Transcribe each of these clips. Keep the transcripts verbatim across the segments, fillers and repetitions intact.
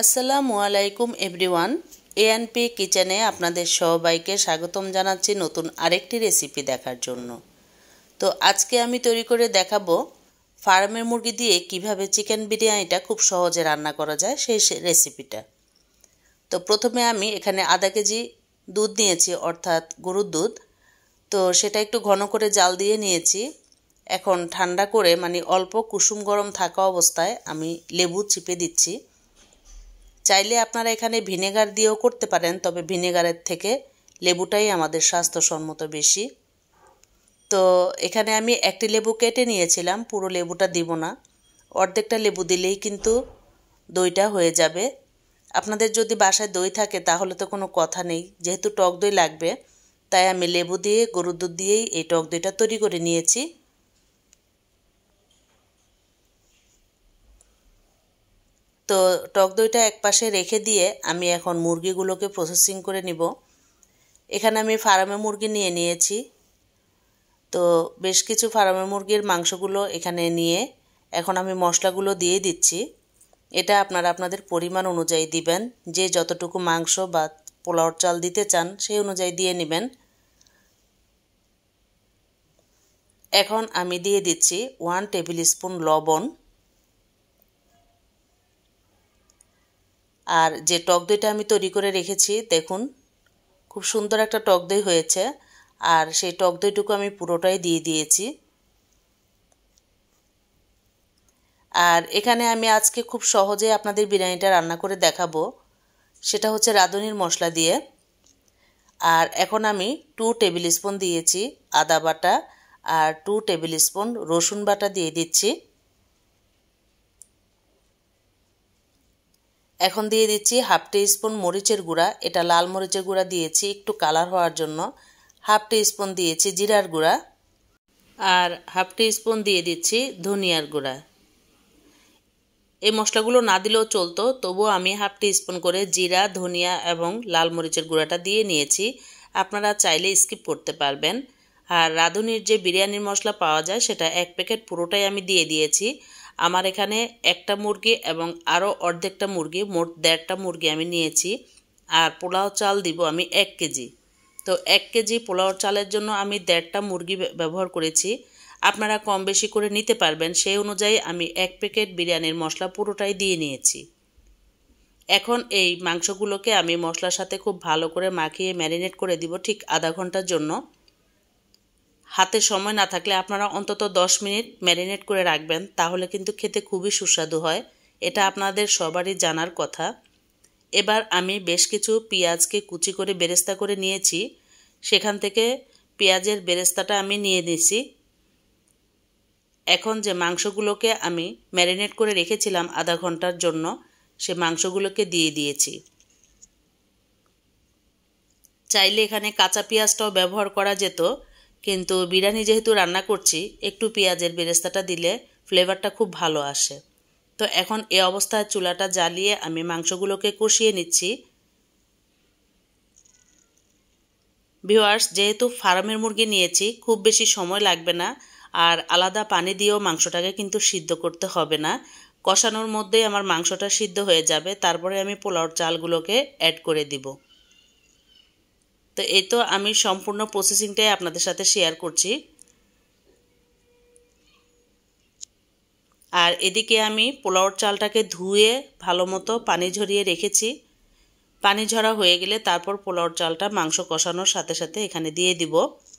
আসসালামু আলাইকুম everyone. ANP কিচেনে আপনাদের সবাইকে স্বাগতম জানাচ্ছি নতুন আরেকটি রেসিপি দেখার জন্য। তো আজকে আমি তৈরি করে দেখাবো ফার্মের মুরগি দিয়ে কিভাবে চিকেন বিরিয়ানিটা খুব সহজে রান্না করা যায় সেই রেসিপিটা। তো প্রথমে আমি এখানে আধা কেজি দুধ নিয়েছি, অর্থাৎ গরুর দুধ। তো সেটা একটু ঘন করে জাল দিয়ে নিয়েছি। এখন ঠান্ডা করে মানে অল্প কুসুম গরম থাকা অবস্থায় আমি লেবু চিপে দিচ্ছি। চাইলে আপনারা এখানে ভিনেগার দিয়েও করতে পারেন, তবে ভিনেগারের থেকে লেবুটাই আমাদের স্বাস্থ্যসম্মত বেশি। তো এখানে আমি একটি লেবু কেটে নিয়েছিলাম, পুরো লেবুটা দিব না, অর্ধেকটা লেবু দিলেই কিন্তু দইটা হয়ে যাবে। আপনাদের যদি বাসায় দই থাকে তাহলে তো কোনো কথা নেই, যেহেতু টক দই লাগবে তাই আমি লেবু দিয়ে গরুর দুধ দিয়েই এই টক দইটা তৈরি করে নিয়েছি। তো টক দইটা একপাশে রেখে দিয়ে আমি এখন মুরগিগুলোকে প্রসেসিং করে নিব। এখানে আমি ফার্মে মুরগি নিয়ে নিয়েছি। তো বেশ কিছু ফার্মে মুরগির মাংসগুলো এখানে নিয়ে এখন আমি মশলাগুলো দিয়ে দিচ্ছি। এটা আপনারা আপনাদের পরিমাণ অনুযায়ী দিবেন, যে যতটুকু মাংস বা পোলাওর চাল দিতে চান সেই অনুযায়ী দিয়ে নেবেন। এখন আমি দিয়ে দিচ্ছি ওয়ান টেবিল স্পুন লবণ। আর যে টক দইটা আমি তৈরি করে রেখেছি, দেখুন খুব সুন্দর একটা টক দই হয়েছে। আর সেই টক দইটুকু আমি পুরোটাই দিয়ে দিয়েছি। আর এখানে আমি আজকে খুব সহজে আপনাদের বিরিয়ানিটা রান্না করে দেখাবো, সেটা হচ্ছে রাঁধুনির মশলা দিয়ে। আর এখন আমি টু টেবিল স্পুন দিয়েছি আদা বাটা আর টু টেবিল স্পুন রসুন বাটা দিয়ে দিচ্ছি। এখন দিয়ে দিচ্ছি হাফ টি স্পুন মরিচের গুঁড়া, এটা লাল মরিচের গুঁড়া দিয়েছি একটু কালার হওয়ার জন্য। হাফ টি স্পুন দিয়েছি জিরার গুঁড়া আর হাফ টি স্পুন দিয়ে দিচ্ছি ধনিয়ার গুঁড়া। এই মশলাগুলো না দিলেও চলতো, তবুও আমি হাফ টি স্পুন করে জিরা, ধনিয়া এবং লাল মরিচের গুঁড়াটা দিয়ে নিয়েছি। আপনারা চাইলে স্কিপ করতে পারবেন। আর রাঁধুনির যে বিরিয়ানির মশলা পাওয়া যায় সেটা এক প্যাকেট পুরোটাই আমি দিয়ে দিয়েছি। আমার এখানে একটা মুরগি এবং আরও অর্ধেকটা মুরগি, মোট দেড়টা মুরগি আমি নিয়েছি। আর পোলাও চাল দিব আমি এক কেজি। তো এক কেজি পোলাও চালের জন্য আমি দেড়টা মুরগি ব্যবহার করেছি। আপনারা কম বেশি করে নিতে পারবেন, সেই অনুযায়ী আমি এক প্যাকেট বিরিয়ানির মশলা পুরোটাই দিয়ে নিয়েছি। এখন এই মাংসগুলোকে আমি মশলার সাথে খুব ভালো করে মাখিয়ে ম্যারিনেট করে দিব ঠিক আধা ঘন্টার জন্য। হাতে সময় না থাকলে আপনারা অন্তত দশ মিনিট ম্যারিনেট করে রাখবেন, তাহলে কিন্তু খেতে খুবই সুস্বাদু হয়। এটা আপনাদের সবারই জানার কথা। এবার আমি বেশ কিছু পেঁয়াজকে কুচি করে বেরেস্তা করে নিয়েছি, সেখান থেকে পেঁয়াজের বেরেস্তাটা আমি নিয়ে নিয়েছি। এখন যে মাংসগুলোকে আমি ম্যারিনেট করে রেখেছিলাম আধা ঘন্টার জন্য, সে মাংসগুলোকে দিয়ে দিয়েছি। চাইলে এখানে কাঁচা পেঁয়াজটাও ব্যবহার করা যেত, কিন্তু বিরিয়ানি যেহেতু রান্না করছি একটু পেঁয়াজের বেরেস্তাটা দিলে ফ্লেভারটা খুব ভালো আসে। তো এখন এ অবস্থায় চুলাটা জ্বালিয়ে আমি মাংসগুলোকে কষিয়ে নিচ্ছি। ভিউয়ার্স, যেহেতু ফার্মের মুরগি নিয়েছি খুব বেশি সময় লাগবে না, আর আলাদা পানি দিয়েও মাংসটাকে কিন্তু সিদ্ধ করতে হবে না। কষানোর মধ্যেই আমার মাংসটা সিদ্ধ হয়ে যাবে, তারপরে আমি পোলাওর চালগুলোকে অ্যাড করে দিব। তো এই তো আমি সম্পূর্ণ প্রসেসিংটাই আপনাদের সাথে শেয়ার করছি। আর এদিকে আমি পোলাওর চালটাকে ধুয়ে ভালো মতো পানি ঝরিয়ে রেখেছি। পানি ঝরা হয়ে গেলে তারপর পোলাওর চালটা মাংস কষানোর সাথে সাথে এখানে দিয়ে দিব।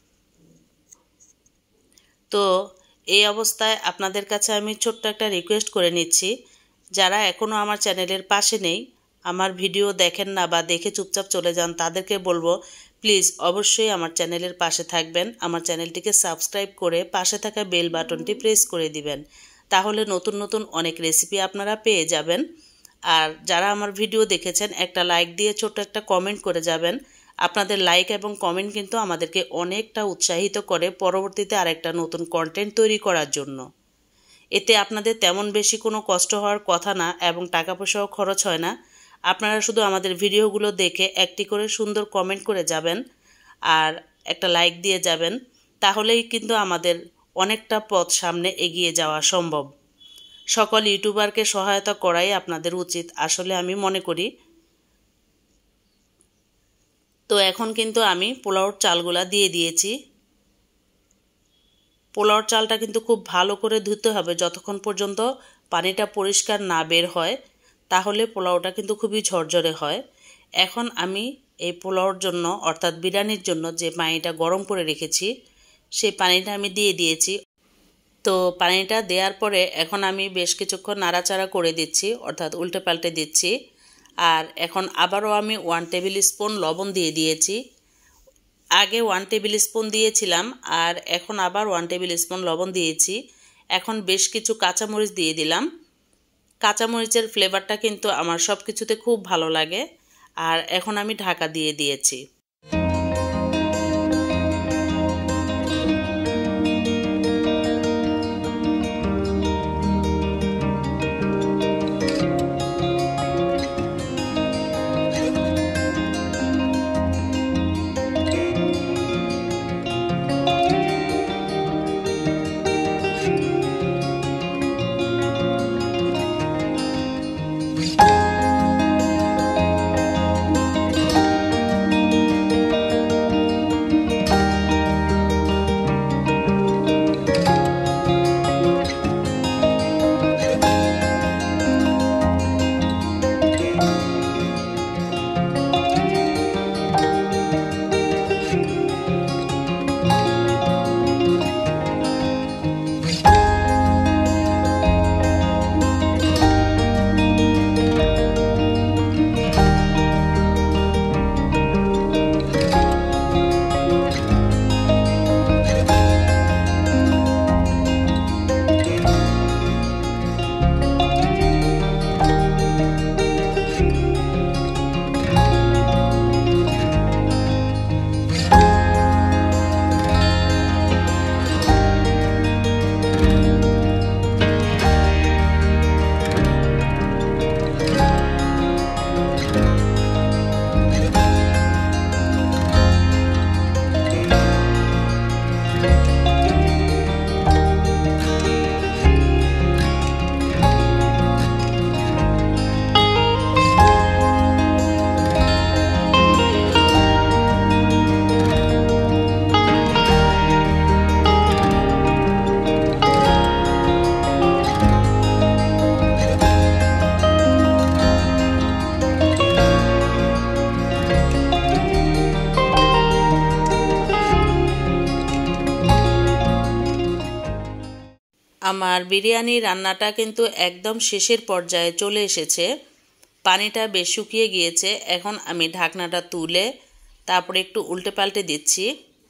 তো এই অবস্থায় আপনাদের কাছে আমি ছোট্ট একটা রিকোয়েস্ট করে নিচ্ছি, যারা এখনও আমার চ্যানেলের পাশে নেই, আমার ভিডিও দেখেন না বা দেখে চুপচাপ চলে যান, তাদেরকে বলবো প্লিজ অবশ্যই আমার চ্যানেলের পাশে থাকবেন। আমার চ্যানেলটিকে সাবস্ক্রাইব করে পাশে থাকা বেল বাটনটি প্রেস করে দিবেন, তাহলে নতুন নতুন অনেক রেসিপি আপনারা পেয়ে যাবেন। আর যারা আমার ভিডিও দেখেছেন একটা লাইক দিয়ে ছোট্ট একটা কমেন্ট করে যাবেন। আপনাদের লাইক এবং কমেন্ট কিন্তু আমাদেরকে অনেকটা উৎসাহিত করে পরবর্তীতে আরেকটা নতুন কন্টেন্ট তৈরি করার জন্য। এতে আপনাদের তেমন বেশি কোনো কষ্ট হওয়ার কথা না এবং টাকা পয়সাও খরচ হয় না। আপনারা শুধু আমাদের ভিডিওগুলো দেখে একটি করে সুন্দর কমেন্ট করে যাবেন আর একটা লাইক দিয়ে যাবেন, তাহলেই কিন্তু আমাদের অনেকটা পথ সামনে এগিয়ে যাওয়া সম্ভব। সকল ইউটিউবারকে সহায়তা করাই আপনাদের উচিত আসলে আমি মনে করি। তো এখন কিন্তু আমি পোলাওর চালগুলা দিয়ে দিয়েছি। পোলাওর চালটা কিন্তু খুব ভালো করে ধুতে হবে যতক্ষণ পর্যন্ত পানিটা পরিষ্কার না বের হয়, তাহলে পোলাওটা কিন্তু খুবই ঝরঝরে হয়। এখন আমি এই পোলাওর জন্য অর্থাৎ বিরিয়ানির জন্য যে পানিটা গরম করে রেখেছি সেই পানিটা আমি দিয়ে দিয়েছি। তো পানিটা দেওয়ার পরে এখন আমি বেশ কিছুক্ষণ নাড়াচাড়া করে দিচ্ছি, অর্থাৎ উল্টে পাল্টে দিচ্ছি। আর এখন আবারও আমি ওয়ান টেবিল স্পুন লবণ দিয়ে দিয়েছি। আগে ওয়ান টেবিল স্পুন দিয়েছিলাম আর এখন আবার ওয়ান টেবিল স্পুন লবণ দিয়েছি। এখন বেশ কিছু কাঁচামরিচ দিয়ে দিলাম। কাঁচামরিচের ফ্লেভারটা কিন্তু আমার সব কিছুতে খুব ভালো লাগে। আর এখন আমি ঢাকা দিয়ে দিয়েছি। আমার বিরিয়ানি রান্নাটা কিন্তু একদম শেষের পর্যায়ে চলে এসেছে। পানিটা বেশ শুকিয়ে গিয়েছে। এখন আমি ঢাকনাটা তুলে তারপরে একটু উল্টে পাল্টে দিচ্ছি।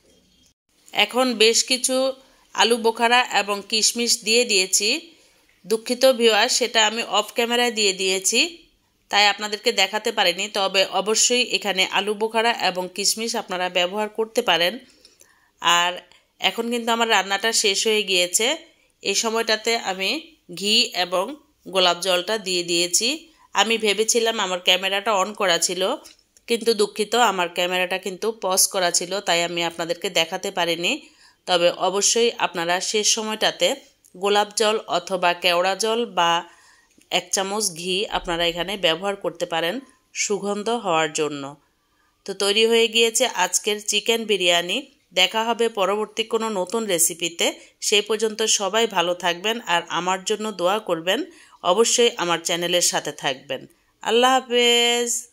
এখন বেশ কিছু আলু বোখারা এবং কিশমিশ দিয়ে দিয়েছি। দুঃখিত ভিউয়ার, সেটা আমি অফ ক্যামেরায় দিয়ে দিয়েছি, তাই আপনাদেরকে দেখাতে পারিনি। তবে অবশ্যই এখানে আলু বোখারা এবং কিশমিশ আপনারা ব্যবহার করতে পারেন। আর এখন কিন্তু আমার রান্নাটা শেষ হয়ে গিয়েছে। এই সময়টাতে আমি ঘি এবং গোলাপ জলটা দিয়ে দিয়েছি। আমি ভেবেছিলাম আমার ক্যামেরাটা অন করা ছিল, কিন্তু দুঃখিত, আমার ক্যামেরাটা কিন্তু পজ করা ছিল, তাই আমি আপনাদেরকে দেখাতে পারিনি। তবে অবশ্যই আপনারা শেষ সময়টাতে গোলাপ জল অথবা কেওড়া জল বা এক চামচ ঘি আপনারা এখানে ব্যবহার করতে পারেন সুগন্ধ হওয়ার জন্য। তো তৈরি হয়ে গিয়েছে আজকের চিকেন বিরিয়ানি। দেখা হবে পরবর্তী কোনো নতুন রেসিপিতে। সেই পর্যন্ত সবাই ভালো থাকবেন আর আমার জন্য দোয়া করবেন। অবশ্যই আমার চ্যানেলের সাথে থাকবেন। আল্লাহ হাফেজ।